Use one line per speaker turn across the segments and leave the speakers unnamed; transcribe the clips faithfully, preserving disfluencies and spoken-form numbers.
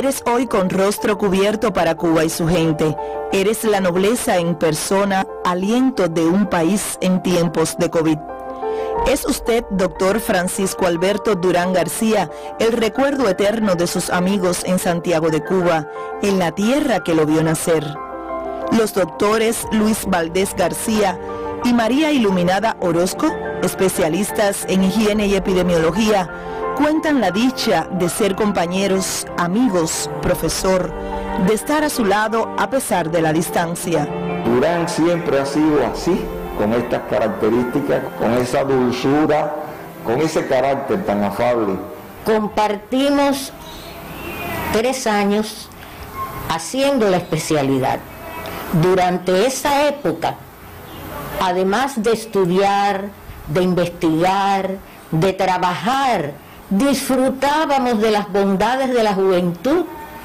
Eres hoy con rostro cubierto para Cuba y su gente. Eres la nobleza en persona, aliento de un país en tiempos de COVID. Es usted, doctor Francisco Alberto Durán García, el recuerdo eterno de sus amigos en Santiago de Cuba, en la tierra que lo vio nacer. Los doctores Luis Valdés García y María Iluminada Orozco, especialistas en higiene y epidemiología, cuentan la dicha de ser compañeros, amigos, profesor, de estar a su lado a pesar de la distancia.
Durán siempre ha sido así, con estas características, con esa dulzura, con ese carácter tan afable.
Compartimos tres años haciendo la especialidad. Durante esa época, además de estudiar, de investigar, de trabajar, disfrutábamos de las bondades de la juventud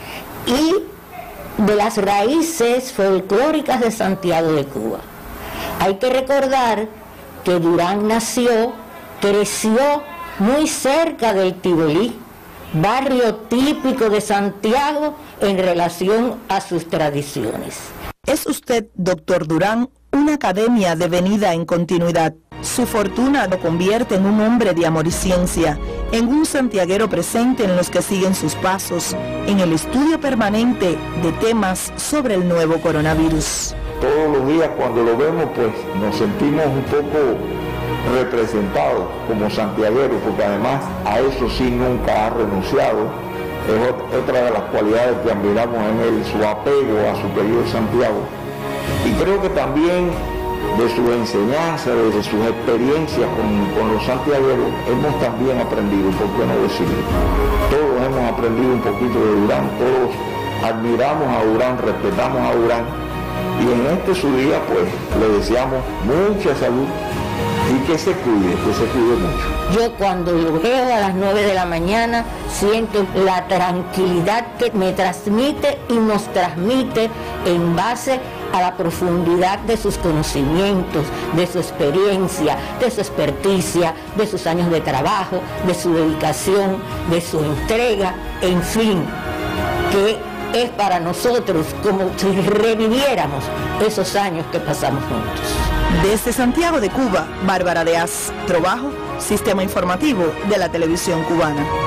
y de las raíces folclóricas de Santiago de Cuba. Hay que recordar que Durán nació, creció muy cerca del Tibelí, barrio típico de Santiago en relación a sus tradiciones.
Es usted, doctor Durán, una academia devenida en continuidad. Su fortuna lo convierte en un hombre de amor y ciencia, en un santiaguero presente en los que siguen sus pasos, en el estudio permanente de temas sobre el nuevo coronavirus.
Todos los días cuando lo vemos, pues nos sentimos un poco representados como santiagueros, porque además a eso sí nunca ha renunciado. Es otra de las cualidades que admiramos en él, su apego a su querido Santiago. Y creo que también de su enseñanza, de sus experiencias con, con los santiagueros, hemos también aprendido, ¿por qué no decirlo? Todos hemos aprendido un poquito de Durán, todos admiramos a Durán, respetamos a Durán, y en este su día, pues, le deseamos mucha salud y que se cuide, que se cuide mucho.
Yo cuando lo veo a las nueve de la mañana siento la tranquilidad que me transmite y nos transmite en base a la profundidad de sus conocimientos, de su experiencia, de su experticia, de sus años de trabajo, de su dedicación, de su entrega, en fin, que es para nosotros como si reviviéramos esos años que pasamos juntos.
Desde Santiago de Cuba, Bárbara Deaz, Trabajo, Sistema Informativo de la Televisión Cubana.